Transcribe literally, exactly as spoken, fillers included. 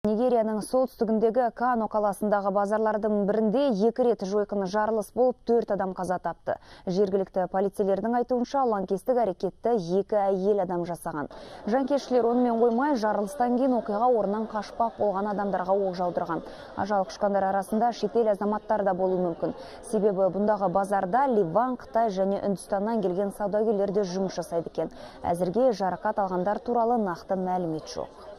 Нигерияның солтүстігіндегі Кано қаласындағы базарлардың бірінде екі рет жойқын жарылыс болып, төрт адам қаза тапты. Жергілікті полицейлердің айтуынша, лаңкестік әрекетті екі әйел адам жасаған. Жанкештілер онымен қоймай, жарылыстан кейін оқиға орнынан қашпақ болған адамдарға оқ жаудырған. Ажал құшқандар арасында шетел азаматтары да болуы мүмкін. Себебі бұндағы базарда Ливан, Қытай және Үндістаннан келген саудагерлер де жұмыс жасайды екен. Әзірге жарақат алғандар туралы нақты мәлімет жоқ.